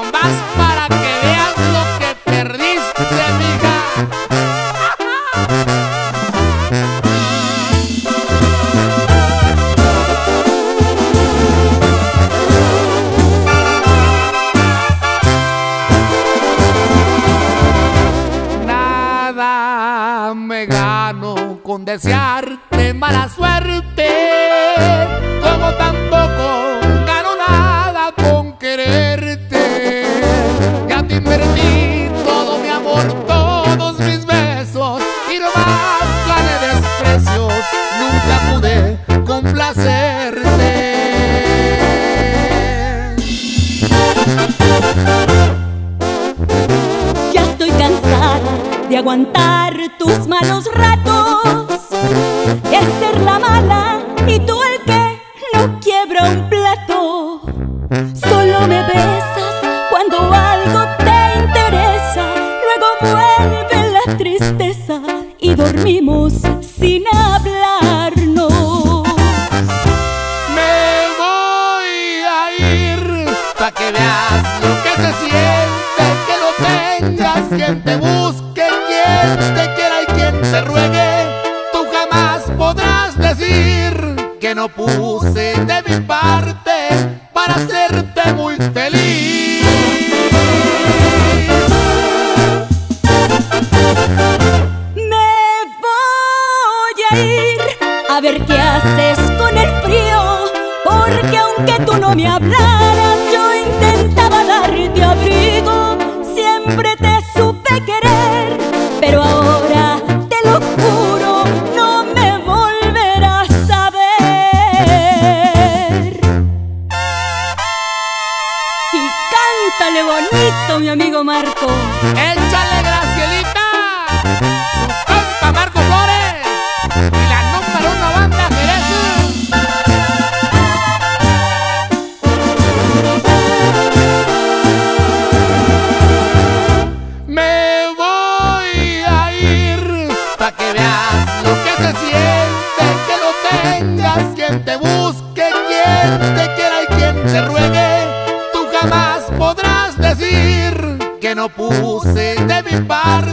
Nomás para que veas lo que perdiste, mija. Nada me gano con desearte mala suerte, como tampoco gano nada con quererte. Ya te invertí todo mi amor, todos mis besos, y nomás gané desprecios, nunca pude complacerte. Ya estoy cansada de aguantar tus malos ratos, de ser la mala y tú el que no quiebra un plato. Solo me besas cuando algo te interesa, luego vuelve la tristeza y dormimos sin hablarnos. Me voy a ir pa' que veas lo que se siente, que no tengas quien te busque, quien te quiera y quien te ruegue. Tú jamás podrás decir que no puse de mi parte para hacerte muy feliz. Me voy a ir a ver qué haces con el frío, porque aunque tú no me hablaras, yo intentaba darte abrigo. Siempre te supe querer, pero ahora te lo juro, no me volverás a ver. Y cántale bonito, mi amigo Marco. ¡Échale, Gracielita! Su compa Marco Flores y la número 1 banda Jerez. Me voy a ir pa' que veas lo que se siente, que no tengas quien te busque, quien te quiera y quien te ruegue. Tú jamás podrás decir que no puse de mi parte